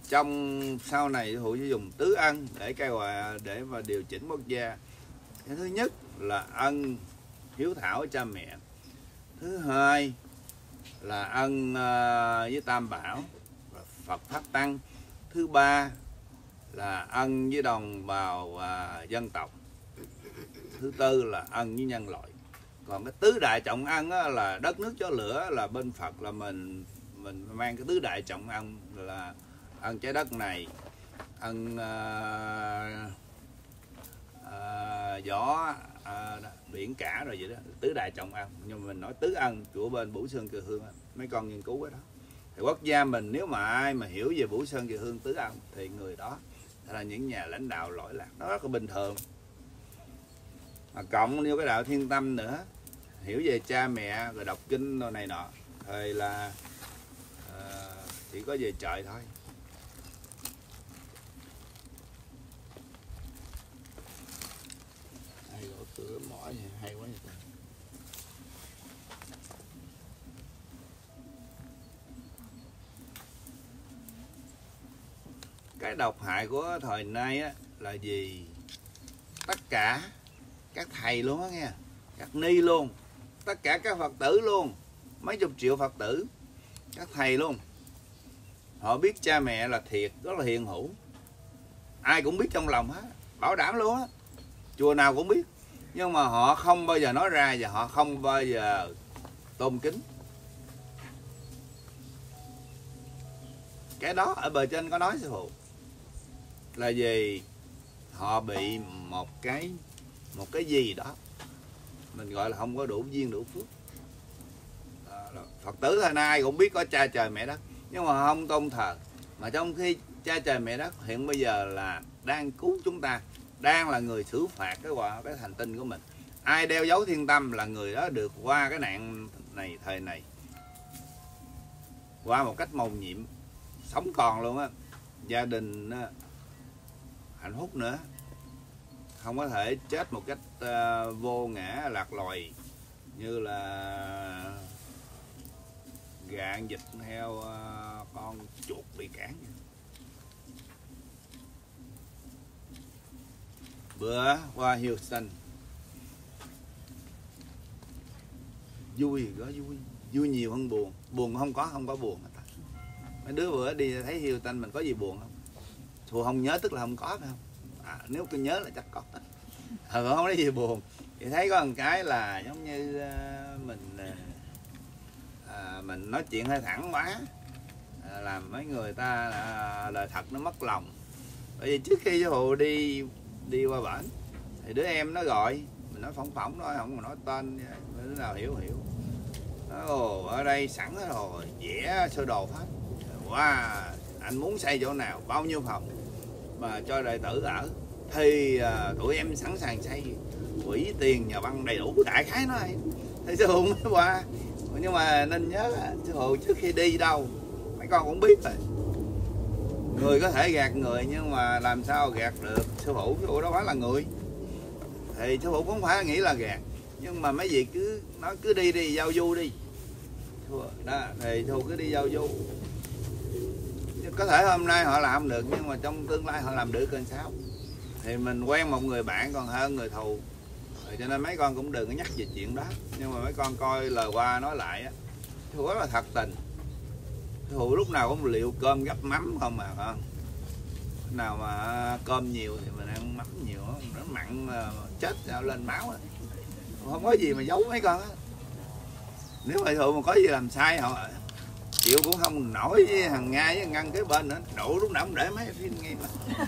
trong sau này sư phụ sẽ dùng tứ ân để cây hòa để mà điều chỉnh quốc gia. Cái thứ nhất là ân hiếu thảo với cha mẹ, thứ hai là ân với Tam Bảo Phật Pháp Tăng, thứ ba là ân với đồng bào dân tộc, thứ tư là ân với nhân loại. Còn cái tứ đại trọng ân là đất nước gió lửa, là bên Phật là mình mang cái tứ đại trọng ân là ân trái đất này, ân gió biển cả rồi vậy đó, tứ đại trọng ân. Nhưng mà mình nói tứ ân của bên Bửu Sơn Kiều Hương, mấy con nghiên cứu cái đó. Thì quốc gia mình nếu mà ai mà hiểu về Bửu Sơn Kiều Hương tứ ân thì người đó là những nhà lãnh đạo lỗi lạc, đó rất là bình thường. Mà cộng như cái đạo Thiên Tâm nữa, hiểu về cha mẹ rồi đọc kinh rồi này nọ, thì là chỉ có về trời thôi. Hay gõ cửa mỏi hay quá vậy. Cái độc hại của thời nay á, là gì? Tất cả các thầy luôn á nghe, các ni luôn, tất cả các Phật tử luôn, mấy chục triệu Phật tử, các thầy luôn, họ biết cha mẹ là thiệt, rất là hiền hữu, ai cũng biết trong lòng hết, bảo đảm luôn á, chùa nào cũng biết, nhưng mà họ không bao giờ nói ra và họ không bao giờ tôn kính. Cái đó ở bề trên có nói sư phụ là gì? Họ bị một cái gì đó mình gọi là không có đủ duyên đủ phước. Phật tử thời nay ai cũng biết có cha trời mẹ đất, nhưng mà không tôn thờ. Mà trong khi cha trời mẹ đất hiện bây giờ là đang cứu chúng ta, đang là người xử phạt cái hành tinh của mình. Ai đeo dấu thiên tâm là người đó được qua cái nạn này, thời này, qua một cách mầu nhiệm, sống còn luôn á, gia đình hạnh phúc nữa, không có thể chết một cách vô ngã lạc loài như là gà vịt heo con chuột bị cản. Bữa qua Houston vui, có vui nhiều hơn buồn. Buồn không có buồn. Mấy đứa bữa đi thấy Houston mình có gì buồn không? Thù không nhớ tức là không có, phải không? Nếu tôi nhớ là chắc có. Không có gì buồn. Thì thấy có một cái là giống như mình nói chuyện hơi thẳng quá, làm mấy người ta lời thật nó mất lòng. Bởi vì trước khi Hù đi qua bển thì đứa em nó gọi mình, nói phỏng thôi, không mà nói tên, đứa nào hiểu. Ồ, ở đây sẵn hết rồi, vẽ sơ đồ hết. Wow, anh muốn xây chỗ nào, bao nhiêu phòng mà cho đệ tử ở thì tụi em sẵn sàng xây, quỹ tiền nhà băng đầy đủ, đại khái nói thì sư phụ mới qua. Nhưng mà nên nhớ sư phụ trước khi đi đâu mấy con cũng biết rồi, người có thể gạt người nhưng mà làm sao gạt được sư phụ đâu phải là người, thì sư phụ cũng không phải nghĩ là gạt, nhưng mà mấy vị cứ nói cứ đi giao du đi đó, thì sư phụ cứ đi giao du. Có thể hôm nay họ làm được nhưng mà trong tương lai họ làm được hơn sao, thì mình quen một người bạn còn hơn người thù. Rồi cho nên mấy con cũng đừng có nhắc về chuyện đó, nhưng mà mấy con coi lời qua nói lại á, thù rất là thật tình. Thù lúc nào cũng liệu cơm gắp mắm không mà con, nào mà cơm nhiều thì mình ăn mắm nhiều, nó mặn chết lên máu á, không có gì mà giấu mấy con á. Nếu mà thù mà có gì làm sai họ chịu cũng không nổi, với thằng Nga với ngăn kế bên nữa, đủ lúc nào cũng để mấy phim nghe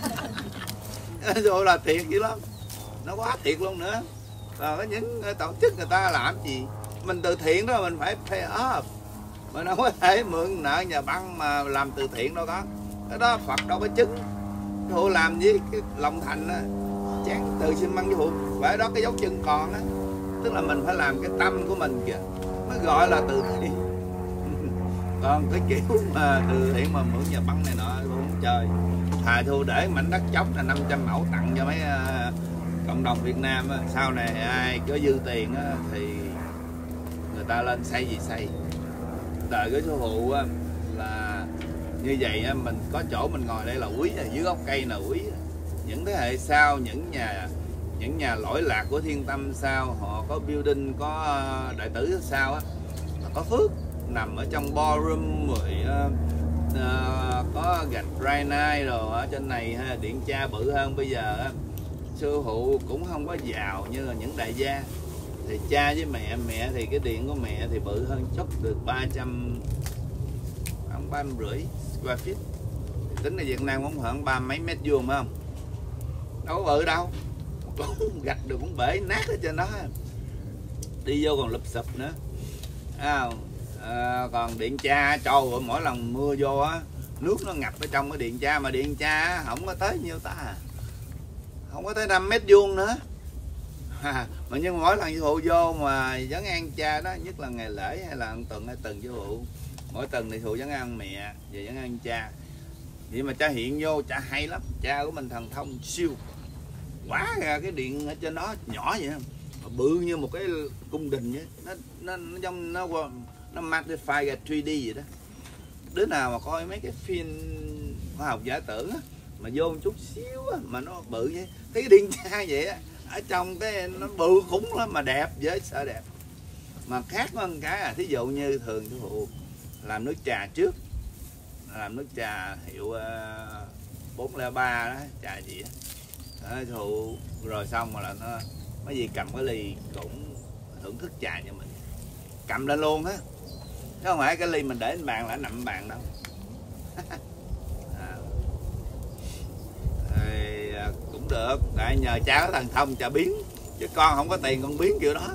mà. Rồi là thiệt dữ lắm, nó quá thiệt luôn nữa. Rồi có những tổ chức người ta làm gì mình từ thiện đó, mình phải pay off, mình không có thể mượn nợ nhà băng mà làm từ thiện đâu có. Cái đó Phật đâu có chứng. Phụ làm với cái lòng thành á, chán từ xi măng với phụ phải đó cái dấu chân còn á, tức là mình phải làm cái tâm của mình kìa mới gọi là từ thiện. Còn cái kiểu mà từ thiện mà mượn nhà băng này nọ không chơi. Thà Thu để mảnh đất trống là 500 mẫu tặng cho mấy cộng đồng Việt Nam á. Sau này ai có dư tiền á, thì người ta lên xây gì xây. Đời cái số hộ á, là Như vậy á, mình có chỗ mình ngồi đây là quý, dưới gốc cây là quý. Những thế hệ sau, những nhà lỗi lạc của Thiên Tâm sau, họ có building, có đại tử sau á, có phước nằm ở trong ballroom rồi có gạch granite rồi ở trên này ha, điện cha bự hơn. Bây giờ á, sư phụ cũng không có giàu như là những đại gia. Thì cha với mẹ thì cái điện của mẹ thì bự hơn chút, được 350 square feet. Thì tính là Việt Nam cũng khoảng 30 mấy mét vuông phải không? Đâu có bự đâu, gạch được cũng bể nát ở trên đó, đi vô còn lụp xụp nữa. Còn điện cha trâu mỗi lần mưa vô á, nước nó ngập ở trong cái điện cha, mà điện cha không có tới nhiêu ta, không có tới 5 mét vuông nữa. Mà nhưng mỗi lần sư phụ vô mà vấn an cha đó, nhất là ngày lễ hay là tuần hay tuần sư phụ, mỗi tuần thì sư phụ vấn an mẹ và vấn an cha. Vậy mà cha hiện vô, cha hay lắm, cha của mình thần thông siêu quá ra. Cái điện ở trên đó nhỏ vậy, mà bự như một cái cung đình vậy. Nó trong nó magnify ra 3D vậy đó. Đứa nào mà coi mấy cái phim khoa học giả tưởng á, mà vô một chút xíu á, mà nó bự vậy, thấy cái điện cha vậy á, ở trong cái nó bự khủng lắm mà đẹp, với sợ đẹp. Mà khác hơn cái thí dụ như thường sư phụ làm nước trà trước, làm nước trà hiệu 403 đó, trà gì á, sư phụ rồi xong rồi là nó mấy gì cầm cái ly cũng thưởng thức trà cho mình, cầm lên luôn á, chứ không phải cái ly mình để lên bàn là nằm bàn đâu. Cũng được, tại nhờ cha có thần thông cha biến, chứ con không có tiền con biến kiểu đó.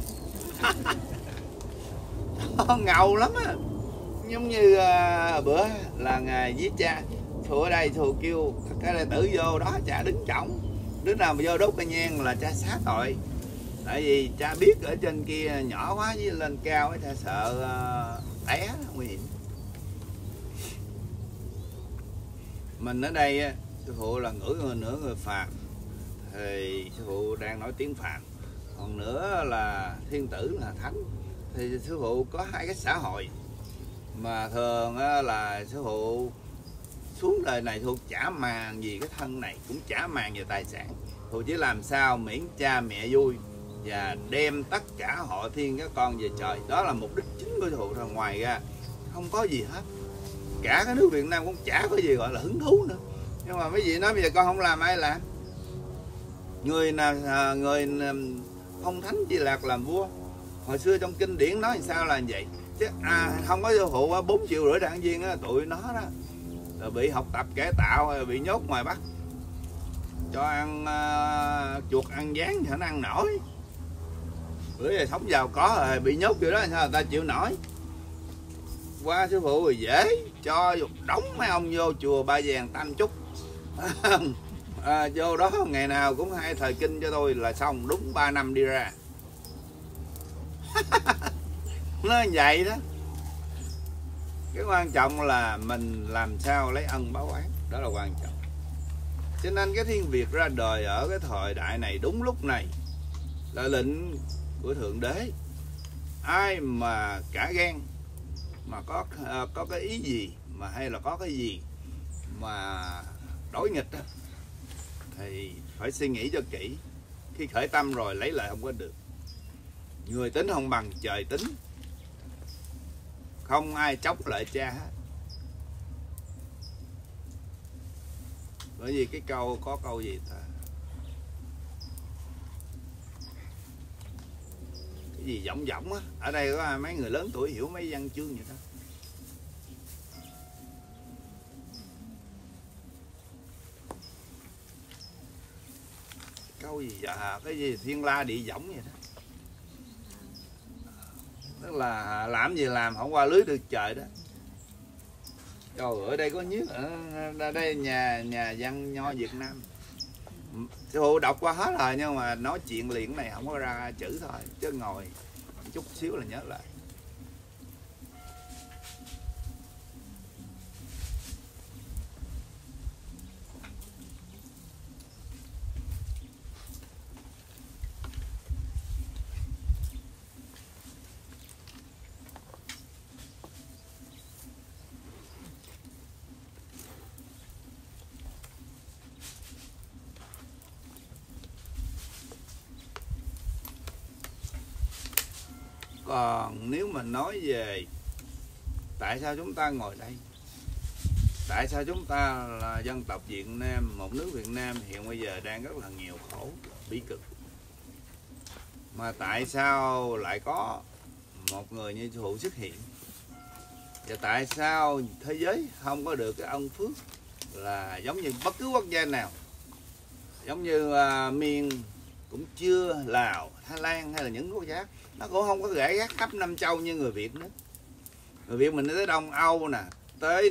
Ngầu lắm á. Giống như bữa là ngày với cha thù ở đây, thù kêu cái đệ tử vô đó, cha đứng trọng, đứa nào mà vô đốt cây nhang là cha xá tội. Tại vì cha biết ở trên kia nhỏ quá, với lên cao ấy, cha sợ té nguy hiểm. Mình ở đây sư phụ là nửa người Phạn, thì sư phụ đang nói tiếng Phạn, còn nữa là thiên tử là thánh. Thì sư phụ có hai cái xã hội mà thường là sư phụ xuống đời này thuộc chả màng gì cái thân này, cũng chả màng về tài sản. Phụ chỉ làm sao miễn cha mẹ vui và đem tất cả họ thiên các con về trời, đó là mục đích chính của sư phụ thôi. Ngoài ra không có gì hết. Cả cái nước Việt Nam cũng chả có gì gọi là hứng thú nữa. Nhưng mà mấy vị nói bây giờ con không làm ai làm? Người nào người phong thánh Di Lạc làm vua. Hồi xưa trong kinh điển nói sao là vậy. Chứ không có sư phụ 4,5 triệu đảng viên đó, tụi nó đó rồi bị học tập cải tạo, rồi bị nhốt ngoài Bắc, cho ăn chuột ăn gián thì nó ăn nổi. Bữa giờ sống giàu có rồi bị nhốt kiểu đó sao người ta chịu nổi. Qua sư phụ rồi dễ, cho đóng mấy ông vô chùa Ba Vàng Tam Trúc. Vô đó ngày nào cũng 2 thời kinh cho tôi là xong, đúng 3 năm đi ra. Nó vậy đó. Cái quan trọng là mình làm sao lấy ân báo oán, đó là quan trọng. Cho nên cái Thiên Việt ra đời ở cái thời đại này đúng lúc này là lệnh của Thượng Đế. Ai mà cả gan mà có cái ý gì mà hay là có cái gì mà đối nghịch đó, thì phải suy nghĩ cho kỹ. Khi khởi tâm rồi lấy lại không có được. Người tính không bằng trời tính, không ai chốc lại cha hết. Bởi vì cái câu có câu gì ta, cái gì giọng á, ở đây có mấy người lớn tuổi hiểu mấy văn chương vậy đó. Câu gì cái gì thiên la địa võng vậy đó. Tức là làm gì làm không qua lưới được trời đó. Trời, ở đây có nhất ở đây nhà văn nho Việt Nam. Sư phụ đọc qua hết rồi nhưng mà nói chuyện liền này không có ra chữ thôi, chứ ngồi chút xíu là nhớ lại. còn nếu mà nói về tại sao chúng ta ngồi đây, tại sao chúng ta là dân tộc Việt Nam, một nước Việt Nam hiện bây giờ đang rất là nghèo khổ, bí cực, mà tại sao lại có một người như Phụ xuất hiện, và tại sao thế giới không có được cái ông Phước là giống như bất cứ quốc gia nào, giống như miền cũng chưa Lào, Thái Lan hay là những quốc gia nó cũng không có rải rác khắp năm châu như người Việt nữa. Người Việt mình tới Đông Âu nè, tới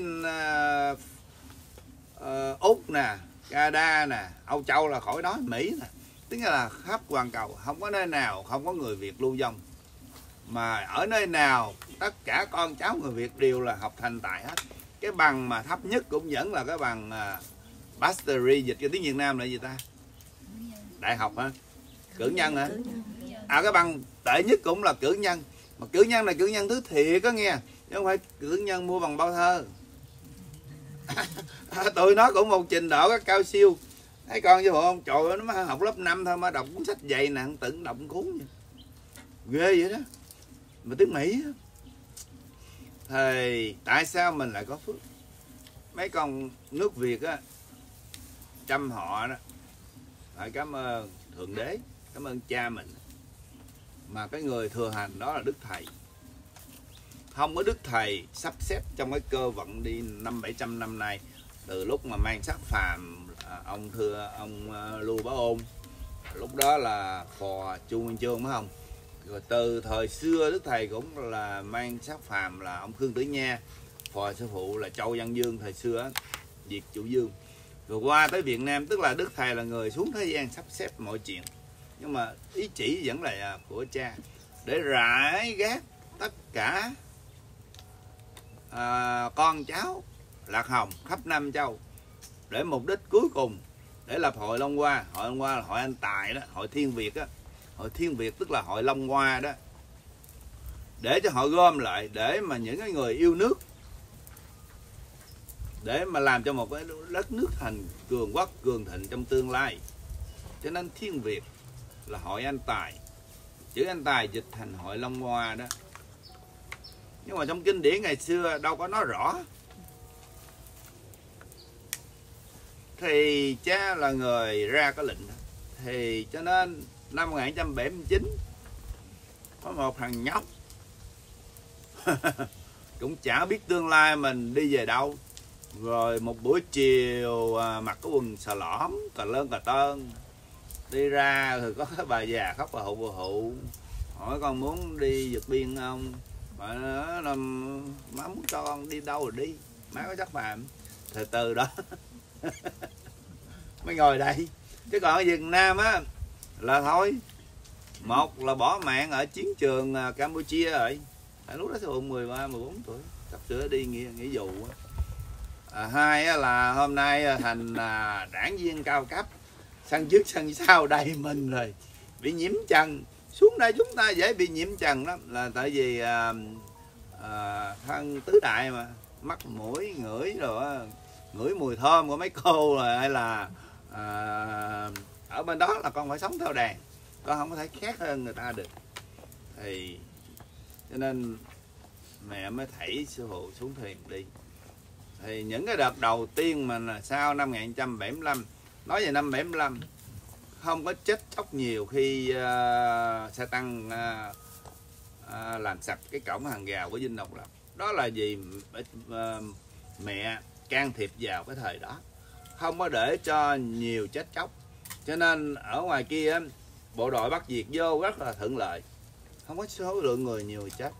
Úc nè, Canada nè, Âu Châu là khỏi nói, Mỹ nè, tức là khắp toàn cầu không có nơi nào không có người Việt lưu vong, mà ở nơi nào tất cả con cháu người Việt đều là học thành tài hết. Cái bằng mà thấp nhất cũng vẫn là cái bằng Mastery, dịch cho tiếng Việt Nam là gì ta? Đại học hả? Cử nhân hả? Cái bằng tệ nhất cũng là cử nhân, mà cử nhân là cử nhân thứ thiệt có nghe, chứ không phải cử nhân mua bằng bao thơ. Tụi nó cũng một trình độ cao siêu. Thấy con chứ bộ không? Trời ơi, nó mới học lớp 5 thôi mà đọc cuốn sách dày nè, tự đọc cuốn vậy. Ghê vậy đó. Mà tiếng Mỹ á. Thì tại sao mình lại có phước? Mấy con nước Việt á, chăm họ đó, phải cảm ơn Thượng Đế, cảm ơn cha mình. Mà cái người thừa hành đó là Đức Thầy. Không có Đức Thầy sắp xếp trong cái cơ vận đi 500-700 năm nay, từ lúc mà mang sắc phàm ông Lưu Bá Ôn, lúc đó là phò Chu Nguyên Chương phải không? Rồi từ thời xưa Đức Thầy cũng là mang sắc phàm là ông Khương Tử Nha, phò sư phụ là Châu Văn Dương thời xưa Diệt Chủ Dương. Rồi qua tới Việt Nam, tức là Đức Thầy là người xuống thế gian sắp xếp mọi chuyện, nhưng mà ý chỉ vẫn là của cha, để rải rác tất cả con cháu lạc hồng khắp năm châu, để mục đích cuối cùng để lập hội Long Hoa. Hội Long Hoa là hội Anh Tài đó, hội Thiên Việt á, hội Thiên Việt tức là hội Long Hoa đó, để cho họ gom lại, để mà những cái người yêu nước, để mà làm cho một cái đất nước thành cường quốc cường thịnh trong tương lai. Cho nên Thiên Việt là hội Anh Tài, chữ Anh Tài dịch thành hội Long Hoa đó. Nhưng mà trong kinh điển ngày xưa đâu có nói rõ. Thì cha là người ra cái lệnh đó. Thì cho nên năm 1979 có một thằng nhóc cũng chả biết tương lai mình đi về đâu. Rồi một buổi chiều mặc cái quần xà lõm, cà lơn cà tơn, đi ra thì có cái bà già khóc bà hụ hỏi con muốn đi vượt biên không? Mà nó má muốn cho con đi đâu rồi đi, má có chắc phàm. Thì từ đó mới ngồi đây. Chứ còn ở Việt Nam á là thôi, một là bỏ mạng ở chiến trường Campuchia rồi, lúc đó tôi 13-14 tuổi, sắp sửa đi nghỉ vụ. Hai là hôm nay thành đảng viên cao cấp, sân trước sân sau đầy mình rồi, bị nhiễm trần. Xuống đây chúng ta dễ bị nhiễm trần lắm, là tại vì thân tứ đại mà, mắt mũi ngửi rồi, ngửi mùi thơm của mấy cô rồi, hay là ở bên đó là con phải sống theo đàn, con không có thể khác hơn người ta được. Thì cho nên mẹ mới thảy sư phụ xuống thuyền đi. Thì những cái đợt đầu tiên mà sau năm 1975, nói về năm 75 không có chết chóc nhiều khi xe tăng làm sạch cái cổng hàng rào của Dinh Độc Lập. Đó là vì mẹ can thiệp vào cái thời đó, không có để cho nhiều chết chóc. Cho nên ở ngoài kia bộ đội Bắc Việt vô rất là thuận lợi, không có số lượng người nhiều chết.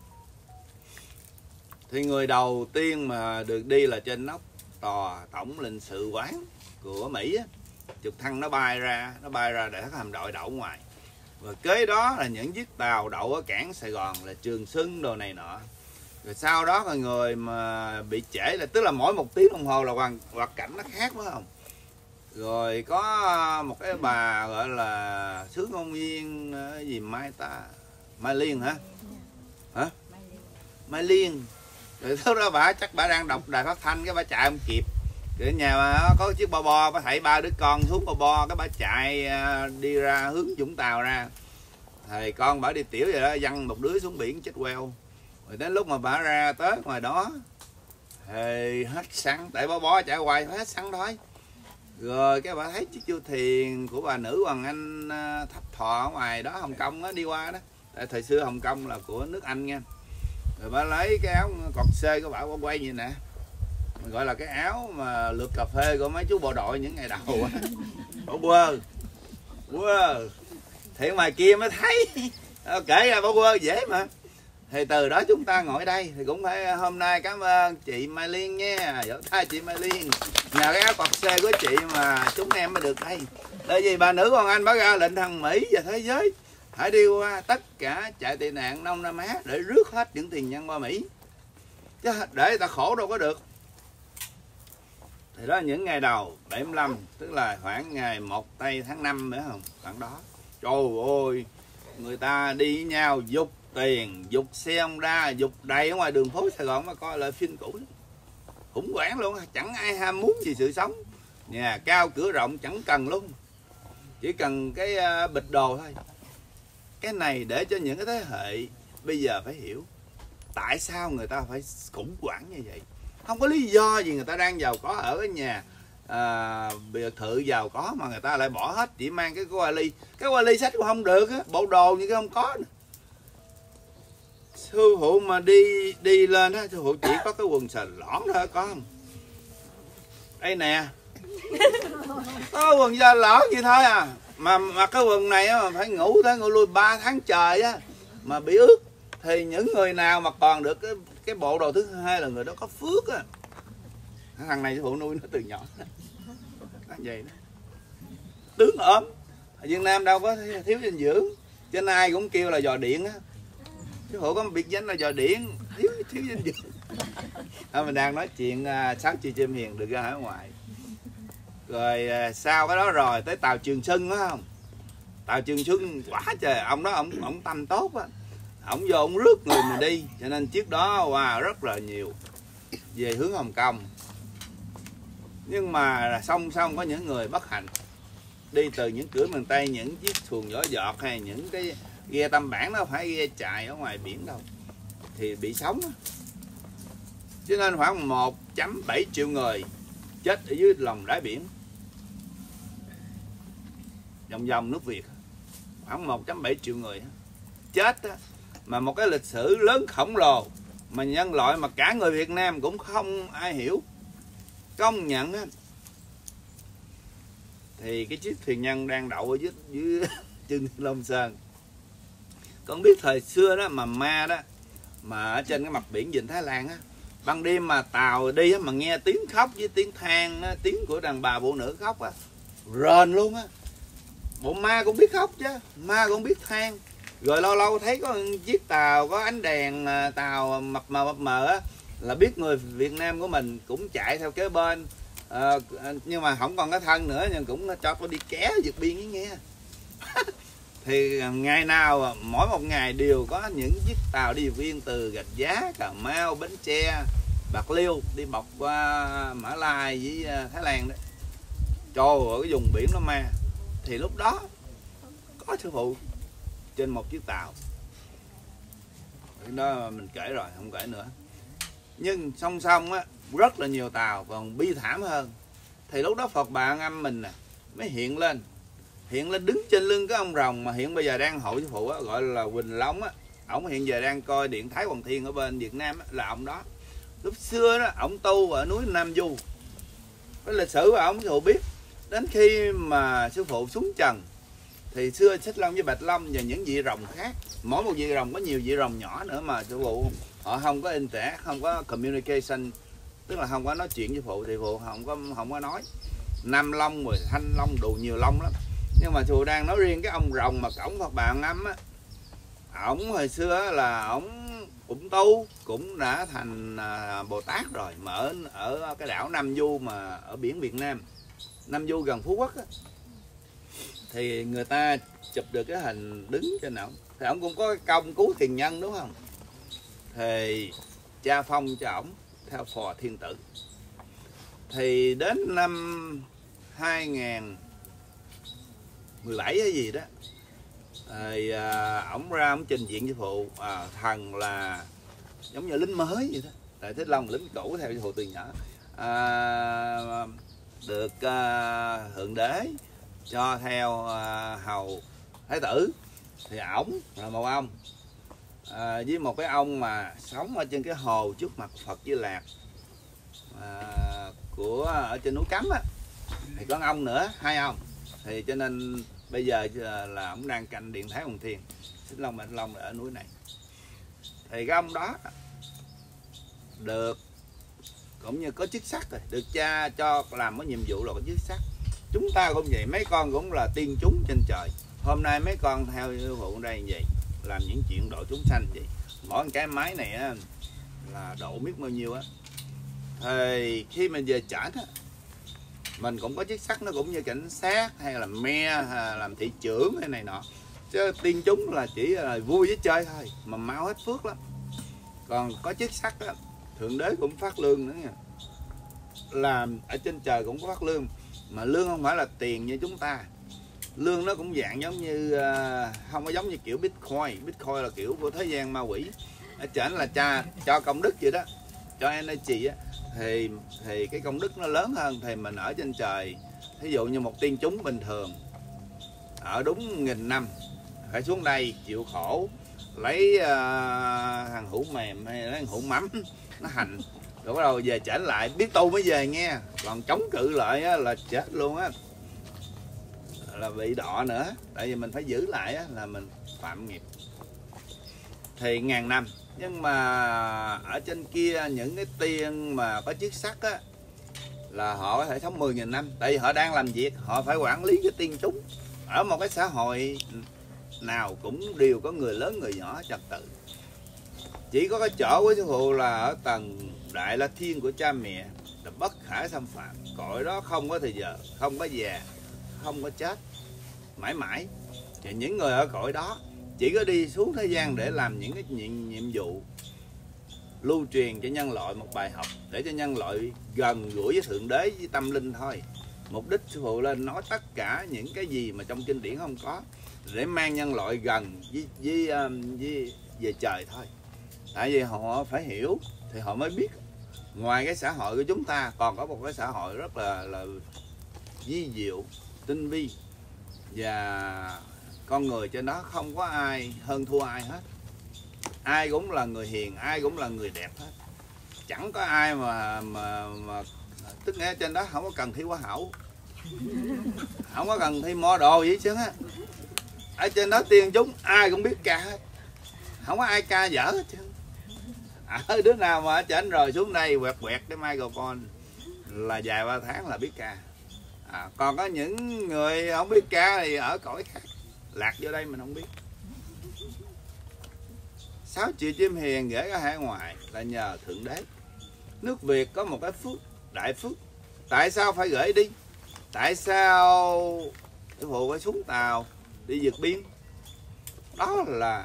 Thì người đầu tiên mà được đi là trên nóc tòa tổng lãnh sự quán của Mỹ á, trực thăng nó bay ra để các hạm đội đậu ngoài. Và kế đó là những chiếc tàu đậu ở cảng Sài Gòn là Trường Xuân đồ này nọ. Rồi sau đó là người mà bị trễ là tức là mỗi 1 tiếng đồng hồ là hoạt cảnh nó khác phải không? Rồi có một cái bà gọi là sứ ngôn viên gì Mai Liên hả? Hả? Mai Liên. Rồi lúc đó bà chắc bà đang đọc đài phát thanh, cái bà chạy không kịp. Cái nhà mà có chiếc bo bà thảy 3 đứa con xuống bo, cái bà chạy đi ra hướng Vũng Tàu ra. Thì con bả đi tiểu vậy đó, văng một đứa xuống biển chết queo. Rồi đến lúc mà bả ra tới ngoài đó thì hết xăng, tại bó chạy hoài hết xăng thôi. Rồi cái bà thấy chiếc du thuyền của bà nữ Hoàng Anh Thập Thọ ở ngoài đó Hồng Kông đó, đi qua đó. Tại thời xưa Hồng Kông là của nước Anh nha. Rồi bà lấy cái áo cọt xê của bà quay như nè, mình gọi là cái áo mà lượt cà phê của mấy chú bộ đội những ngày đầu á. Bỏ quơ thì ngoài kia mới thấy. Kể ra bỏ quơ dễ mà. Thì từ đó chúng ta ngồi đây thì cũng phải hôm nay cảm ơn chị Mai Liên nha, vỗ tay chị Mai Liên. Nhờ cái áo cọt xê của chị mà chúng em mới được đây. Tại vì bà nữ Hoàng Anh báo ra lệnh thằng Mỹ và thế giới hãy đi qua tất cả trại tị nạn Đông Nam Á để rước hết những tiền nhân qua Mỹ, chứ để người ta khổ đâu có được. Thì đó là những ngày đầu 75, tức là khoảng ngày 1 tây tháng 5 nữa không, khoảng đó. Trời ơi, người ta đi với nhau dục tiền, dục xe Honda, dục đầy ở ngoài đường phố Sài Gòn mà coi lại phim cũ. Khủng hoảng luôn, chẳng ai ham muốn gì sự sống. Nhà cao cửa rộng chẳng cần luôn, chỉ cần cái bịch đồ thôi. Cái này để cho những cái thế hệ bây giờ phải hiểu tại sao người ta phải khủng hoảng như vậy. Không có lý do gì người ta đang giàu có ở cái nhà biệt thự giàu có mà người ta lại bỏ hết, chỉ mang cái vali. Cái vali sách cũng không được á, bộ đồ như cái không có nữa. Sư phụ mà đi lên á, sư phụ chỉ có cái quần xà lõn thôi, có không? Đây nè, có quần da lõn vậy thôi à. Mà cái quần này á, phải ngủ tới ngủ lui 3 tháng trời á mà bị ướt. Thì những người nào mà còn được cái bộ đồ thứ hai là người đó có phước á. Thằng này sư phụ nuôi nó từ nhỏ vậy đó. Tướng ốm, ở Việt Nam đâu có thiếu dinh dưỡng, cho nên ai cũng kêu là giò điện á. Sư phụ có một biệt danh là giò điện, thiếu dinh dưỡng. Mình đang nói chuyện Sáu Chị Chim Hiền được ra ở ngoài. Rồi sau cái đó rồi tới Tàu Trường Xuân đó không? Tàu Trường Xuân quá trời, ông đó ông tâm tốt á. Ông vô ông rước người mình đi, cho nên chiếc đó qua rất là nhiều về hướng Hồng Kông. Nhưng mà song song có những người bất hạnh đi từ những cửa miền Tây, những chiếc xuồng nhỏ giọt hay những cái ghe Tâm Bản, nó phải ghe chài ở ngoài biển đâu, thì bị sống. Cho nên khoảng 1.7 triệu người chết ở dưới lòng đáy biển, vòng nước Việt, khoảng 1.7 triệu người chết đó. Mà một cái lịch sử lớn khổng lồ mà nhân loại mà cả người Việt Nam cũng không ai hiểu, công nhận á. Thì cái chiếc thuyền nhân đang đậu ở dưới chân Long Sơn. Con biết thời xưa đó mà ma đó, mà ở trên cái mặt biển Vịnh Thái Lan á, ban đêm mà tàu đi á, mà nghe tiếng khóc với tiếng than á, tiếng của đàn bà phụ nữ khóc á, rền luôn á. Bộ ma cũng biết khóc chứ, ma cũng biết than. Rồi lâu lâu thấy có chiếc tàu có ánh đèn tàu mập mờ á, là biết người Việt Nam của mình cũng chạy theo kế bên. Nhưng mà không còn cái thân nữa, nhưng cũng cho tôi đi ké vượt biên với nghe. Thì ngày nào mỗi một ngày đều có những chiếc tàu đi vượt biên từ Rạch Giá, Cà Mau, Bến Tre, Bạc Liêu đi bọc qua Mã Lai với Thái Lan đó. Trời ơi, cái vùng biển nó ma. Thì lúc đó có sư phụ trên một chiếc tàu. Cái đó mình kể rồi, không kể nữa. Nhưng song song á, rất là nhiều tàu còn bi thảm hơn. Thì lúc đó Phật Bà Âm mình nè mới hiện lên đứng trên lưng cái ông rồng mà hiện bây giờ đang hội sư phụ á, gọi là Quỳnh Long á. Ổng hiện giờ đang coi điện Thái Hoàng Thiên ở bên Việt Nam á, là ông đó. Lúc xưa đó ổng tu ở núi Nam Du. Cái lịch sử của ổng sư phụ biết. Đến khi mà sư phụ xuống trần thì xưa Xích Long với Bạch Long và những vị rồng khác, mỗi một vị rồng có nhiều vị rồng nhỏ nữa mà sư phụ họ không có interact, không có communication, tức là không có nói chuyện với phụ, thì phụ không có nói. Nam Long rồi Thanh Long đủ nhiều long lắm. Nhưng mà sư phụ đang nói riêng cái ông rồng mà cổng Phật Bà Âm á, ổng hồi xưa là ổng cũng tu, cũng đã thành Bồ Tát rồi, mà ở cái đảo Nam Du mà ở biển Việt Nam, Nam Du gần Phú Quốc á, thì người ta chụp được cái hình đứng trên ổng. Thì ổng cũng có cái công cứu thiền nhân đúng không? Thì cha phong cho ổng theo phò thiên tử. Thì đến năm 2017 hay gì đó Rồi ổng ra ổng trình diện sư phụ, thần là giống như lính mới vậy đó. Tại Thích Long lính cũ theo sư phụ từ nhỏ, được thượng đế cho theo hầu thái tử. Thì ổng là một ông với một cái ông mà sống ở trên cái hồ trước mặt Phật Di Lạc của ở trên núi Cấm á, thì có ông nữa, hai ông. Thì cho nên bây giờ là ông đang canh điện Thái Hồng Thiên, Xích Long Bạch Long ở núi này. Thì cái ông đó được cũng như có chức sắc rồi, được cha cho làm cái nhiệm vụ là có chức sắc. Chúng ta cũng vậy, mấy con cũng là tiên chúng trên trời. Hôm nay mấy con theo sư phụ đây như vậy, làm những chuyện độ chúng sanh vậy. Mỗi cái máy này á, là độ biết bao nhiêu á. Thì khi mình về trển á, mình cũng có chức sắc, nó cũng như cảnh sát hay là me hay làm thị trưởng hay này nọ. Chứ tiên chúng là chỉ là vui với chơi thôi, mà mau hết phước lắm. Còn có chức sắc á, thượng đế cũng phát lương nữa nha. Làm ở trên trời cũng có phát lương, mà lương không phải là tiền như chúng ta. Lương nó cũng dạng giống như không có giống như kiểu Bitcoin. Bitcoin là kiểu của thế gian ma quỷ. Ở trển là cha cho công đức vậy đó, cho energy á, thì cái công đức nó lớn hơn. Thì mình ở trên trời, ví dụ như một tiên chúng bình thường ở đúng 1000 năm phải xuống đây chịu khổ, lấy thằng hũ mềm hay lấy thằng hũ mắm nó hành, rồi bắt đầu về trển lại, biết tu mới về nghe. Còn chống cự lại á, là chết luôn á, là bị đọa nữa. Tại vì mình phải giữ lại á, là mình phạm nghiệp. Thì 1000 năm. Nhưng mà ở trên kia những cái tiên mà có chức sắc á, là họ có thể sống 10.000 năm. Tại vì họ đang làm việc, họ phải quản lý cái tiên chúng. Ở một cái xã hội nào cũng đều có người lớn người nhỏ trật tự. Chỉ có cái chỗ của sư phụ là ở tầng Đại La Thiên của cha mẹ là bất khả xâm phạm. Cõi đó không có thời giờ, không có già, không có chết, mãi mãi. Thì những người ở cõi đó chỉ có đi xuống thế gian để làm những cái nhiệm vụ lưu truyền cho nhân loại một bài học, để cho nhân loại gần gũi với Thượng Đế, với tâm linh thôi. Mục đích sư phụ lên nói tất cả những cái gì mà trong kinh điển không có, để mang nhân loại gần với về trời thôi. Tại vì họ phải hiểu thì họ mới biết. Ngoài cái xã hội của chúng ta còn có một cái xã hội rất là vi diệu, tinh vi, và con người trên đó không có ai hơn thua ai hết. Ai cũng là người hiền, ai cũng là người đẹp hết. Chẳng có ai mà tức nghĩa trên đó không có cần thi hoa hậu, không có cần thi model gì chứ á. Ở trên đó tiên chúng ai cũng biết ca hết, không có ai ca dở hết trơn. Đứa nào mà ở trên rồi xuống đây quẹt quẹt cái microphone là vài ba tháng là biết ca. Còn có những người không biết ca thì ở cõi khác, lạc vô đây mình không biết. 6 triệu chim hiền gửi ở hải ngoại là nhờ Thượng Đế. Nước Việt có một cái phước, đại phước. Tại sao phải gửi đi? Tại sao sư phụ phải xuống tàu đi vượt biên? Đó là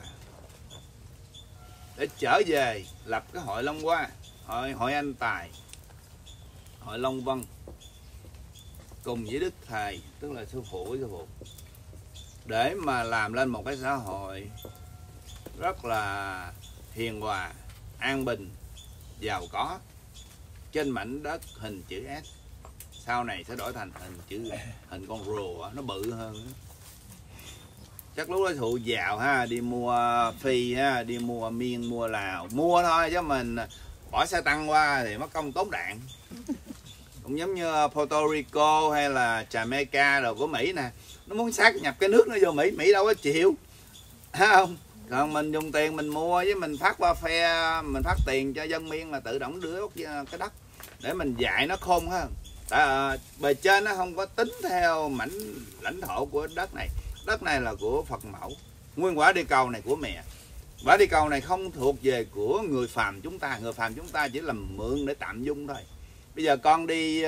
để trở về lập cái hội Long Hoa, hội Anh Tài, hội Long Vân, cùng với Đức Thầy, tức là sư phụ với sư phụ, để mà làm lên một cái xã hội rất là hiền hòa, an bình, giàu có trên mảnh đất hình chữ S. Sau này sẽ đổi thành hình con rùa, nó bự hơn. Chắc lúc đó thụ giàu ha, đi mua phi ha, đi mua miên, mua Lào, mua thôi, chứ mình bỏ xe tăng qua thì mất công tốn đạn. Cũng giống như Puerto Rico hay là Jamaica rồi của Mỹ nè, nó muốn sát nhập cái nước nó vô Mỹ, Mỹ đâu có chịu, thấy không? Còn mình dùng tiền mình mua, với mình phát qua phe, mình phát tiền cho dân miên là tự động đưa cái đất để mình dạy nó khôn hơn. Tại bề trên nó không có tính theo mảnh lãnh thổ của đất này. Đất này là của Phật mẫu. Nguyên quả địa cầu này của mẹ. Quả địa cầu này không thuộc về của người phàm chúng ta. Người phàm chúng ta chỉ là mượn để tạm dung thôi. Bây giờ con đi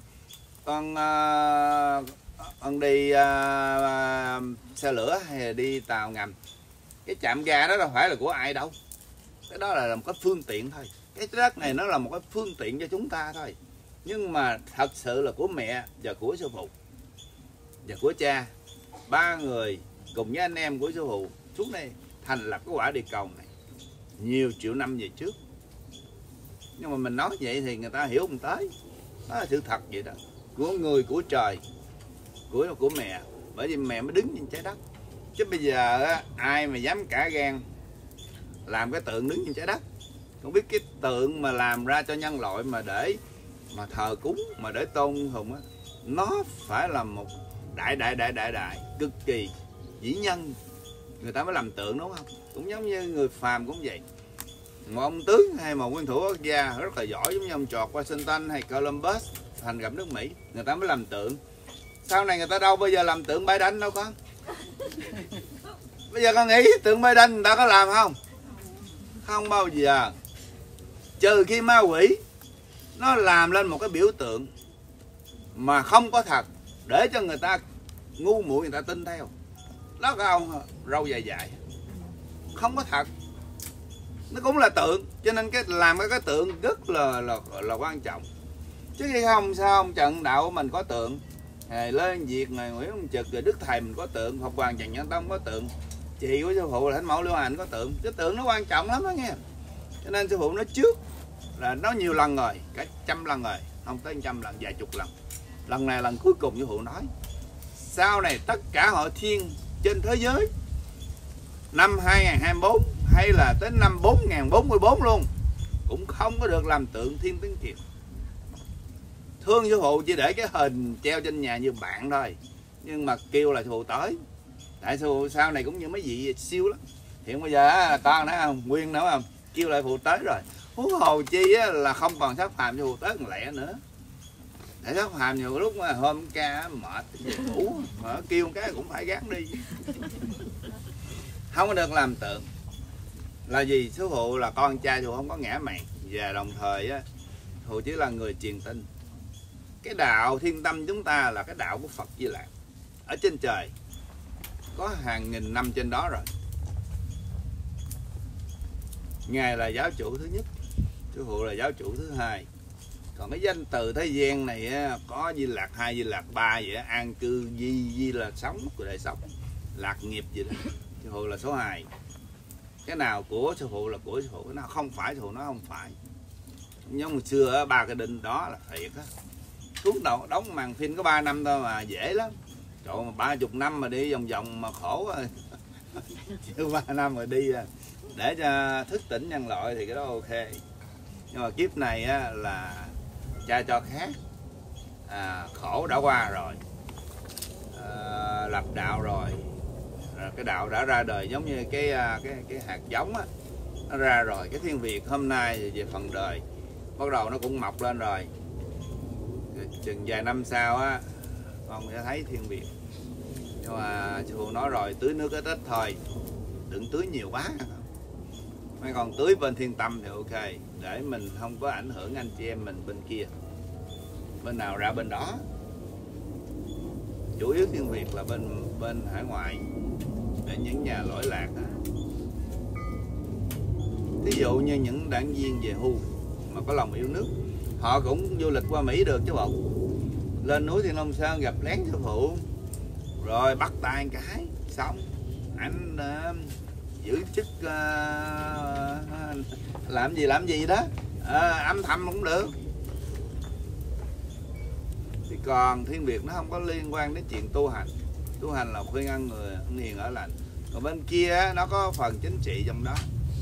xe lửa hay là đi tàu ngầm, cái trạm ga đó đâu phải là của ai đâu. Cái đó là một cái phương tiện thôi. Cái đất này nó là một cái phương tiện cho chúng ta thôi. Nhưng mà thật sự là của mẹ và của sư phụ và của cha. Ba người cùng với anh em của sư phụ xuống đây thành lập cái quả địa cầu này nhiều triệu năm về trước. Nhưng mà mình nói vậy thì người ta hiểu không tới. Đó là sự thật vậy đó. Của người, của trời, của mẹ. Bởi vì mẹ mới đứng trên trái đất. Chứ bây giờ á, ai mà dám cả gan làm cái tượng đứng trên trái đất. Không biết cái tượng mà làm ra cho nhân loại mà để mà thờ cúng, mà để tôn hùng á, nó phải là một đại cực kỳ vĩ nhân, người ta mới làm tượng, đúng không? Cũng giống như người phàm cũng vậy. Một ông tướng hay một nguyên thủ quốc gia rất là giỏi, giống như ông George Washington hay Columbus thành gặp nước Mỹ, người ta mới làm tượng. Sau này người ta đâu bao giờ làm tượng Biden đâu con. Bây giờ con nghĩ tượng Biden người ta có làm không? Không bao giờ. Trừ khi ma quỷ nó làm lên một cái biểu tượng mà không có thật, để cho người ta ngu muội người ta tin theo. Đó cái ông râu dài dài không có thật, nó cũng là tượng. Cho nên cái làm cái tượng rất là quan trọng. Chứ khi không sao không trận đạo của mình có tượng, ngày lên Việt, ngày Nguyễn Ông Trực, rồi Đức Thầy mình có tượng, Học Hoàng Trần Nhân Tông có tượng, chị của sư phụ là Thánh Mẫu Liễu Hạnh có tượng. Cái tượng nó quan trọng lắm đó nghe. Cho nên sư phụ nói trước là nó nhiều lần rồi, cả 100 lần rồi, không tới 100 lần, vài chục lần. Lần này lần cuối cùng sư phụ nói sau này tất cả họ thiên trên thế giới năm 2024 hay là tới năm 4044 luôn cũng không có được làm tượng Thiên Tuế Kiệt. Thương sư phụ chỉ để cái hình treo trên nhà như bạn thôi, nhưng mà kêu là sư phụ tới. Tại sư phụ sau này cũng như mấy vị siêu lắm. Hiện bây giờ toàn nói không, Nguyên nói không, kêu lại phụ tới rồi. Huống hồ chi á, là không còn Sát Phàm, sư phụ tới còn lẹ nữa. Để Sát Phàm nhiều lúc mà hôm ca mệt về ngủ, mà kêu cái cũng phải gán đi. Không có được làm tượng. Là gì? Sư phụ là con trai, sư phụ không có ngã mạn. Và đồng thời á, sư phụ chỉ là người truyền tin. Cái đạo Thiên Tâm chúng ta là cái đạo của Phật Di Lặc ở trên trời, có hàng nghìn năm trên đó rồi. Ngài là giáo chủ thứ nhất, sư phụ là giáo chủ thứ hai. Còn cái danh từ thế gian này á, có Di Lặc 2, Di Lặc 3 vậy á, an cư, di là sống của đời sống, lạc nghiệp gì đó. Sư phụ là số 2. Cái nào của sư phụ là của sư phụ, cái nào không phải sư phụ nói không phải. Nhưng mà xưa ba cái đinh đó là thiệt á. Xuống đầu đóng màn phim có 3 năm thôi mà dễ lắm. Trời mà 30 năm mà đi vòng vòng mà khổ rồi. Chứ 3 năm rồi đi để cho thức tỉnh nhân loại thì cái đó ok. Nhưng mà kiếp này á, là cha cho khác. Khổ đã qua rồi, lập đạo rồi. Cái đạo đã ra đời giống như cái hạt giống á, nó ra rồi. Cái Thiên Việt hôm nay về phần đời bắt đầu nó cũng mọc lên rồi. Chừng vài năm sau á, con sẽ thấy Thiên Việt. Nhưng mà sư phụ nói rồi, tưới nước ít ít thôi, đừng tưới nhiều quá. Mấy con tưới bên Thiên Tâm thì ok, để mình không có ảnh hưởng anh chị em mình bên kia, bên nào ra bên đó. Chủ yếu Thiên Việt là bên hải ngoại, để những nhà lỗi lạc đó. Ví dụ như những đảng viên về hưu mà có lòng yêu nước, họ cũng du lịch qua Mỹ được chứ bộ. Lên núi Thiên Long Sơn gặp lén sư phụ, rồi bắt tay cái xong anh giữ chức làm gì đó, âm thầm cũng được. Thì còn Thiên Việt nó không có liên quan đến chuyện tu hành. Tu hành là khuyên ăn người ăn hiền ở lành. Còn bên kia nó có phần chính trị trong đó.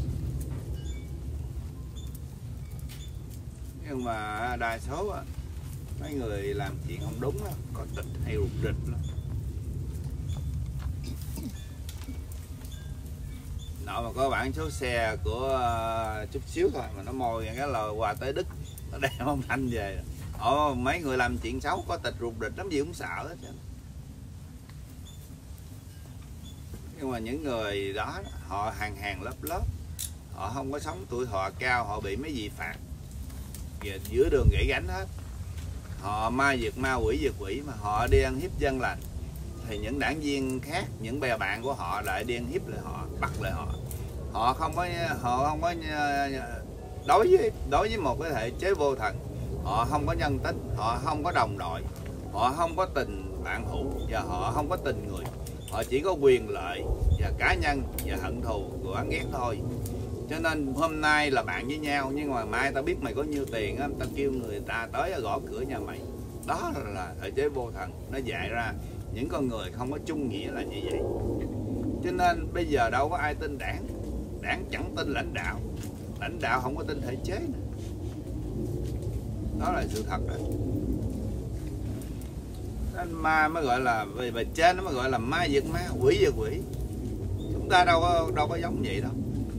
Nhưng mà đa số mấy người làm chuyện không đúng đó, có tịch hay rụt rịch lắm. Nội mà có bản số xe của chút xíu thôi mà nó môi cái là qua tới Đức, nó đem ông Thanh về. Mấy người làm chuyện xấu có tịch rụt rịch lắm, gì cũng sợ hết. Nhưng mà những người đó họ hàng lớp, họ không có sống tuổi thọ cao, họ bị mấy gì phạt giữa đường gãy gánh hết. Họ ma diệt ma, quỷ diệt quỷ, mà họ đi ăn hiếp dân lành. Thì những đảng viên khác, những bè bạn của họ lại đi ăn hiếp lại họ, bắt lại họ. Họ không có đối với một cái thể chế vô thần, họ không có nhân tính, họ không có đồng đội, họ không có tình bạn hữu, và họ không có tình người. họ chỉ có quyền lợi và cá nhân và hận thù của oán ghét thôi. Cho nên hôm nay là bạn với nhau, nhưng mà mai tao biết mày có nhiêu tiền á, tao kêu người ta tới gõ cửa nhà mày. Đó là thể chế vô thần, nó dạy ra những con người không có chung nghĩa là như vậy. Cho nên bây giờ đâu có ai tin đảng, đảng chẳng tin lãnh đạo không có tin thể chế nữa. Đó là sự thật đó. Nên ma mới gọi là về bề trên, nó mới gọi là ma diệt ma, quỷ diệt quỷ. Chúng ta đâu có giống vậy đâu.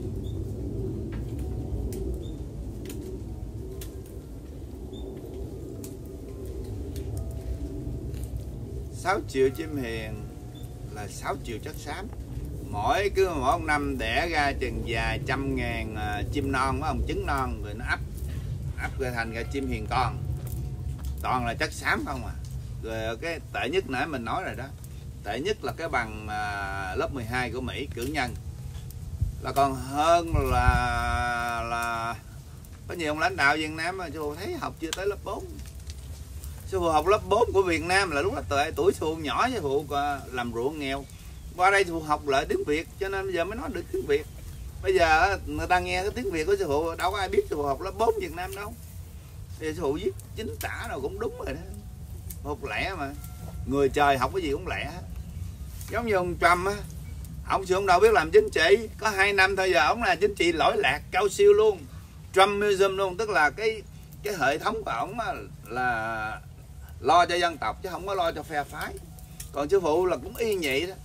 Sáu triệu chim hiền là 6 triệu chất xám. Mỗi năm đẻ ra chừng vài trăm ngàn chim non, phải không? Trứng non rồi nó ấp ra thành ra chim hiền con. Toàn là chất xám không à. Rồi cái tệ nhất nãy mình nói rồi đó. Tệ nhất là cái bằng lớp 12 của Mỹ cử nhân. Là còn hơn là có nhiều ông lãnh đạo Việt Nam mà chú thấy học chưa tới lớp 4. Sư phụ học lớp 4 của Việt Nam là lúc đó tuổi sư phụ nhỏ, sư phụ làm ruộng nghèo. Qua đây sư phụ học lại tiếng Việt, cho nên bây giờ mới nói được tiếng Việt. Bây giờ người ta nghe cái tiếng Việt của sư phụ, đâu có ai biết sư phụ học lớp 4 Việt Nam đâu. Thì sư phụ viết chính tả nào cũng đúng rồi đó. Học lẻ mà. Người trời học cái gì cũng lẻ. Giống như ông Trump á, ông sư ông đâu biết làm chính trị, có 2 năm thôi giờ ông là chính trị lỗi lạc cao siêu luôn. Trumpism luôn, tức là cái hệ thống của ông là lo cho dân tộc chứ không có lo cho phe phái. Còn sư phụ là cũng y vậy đó.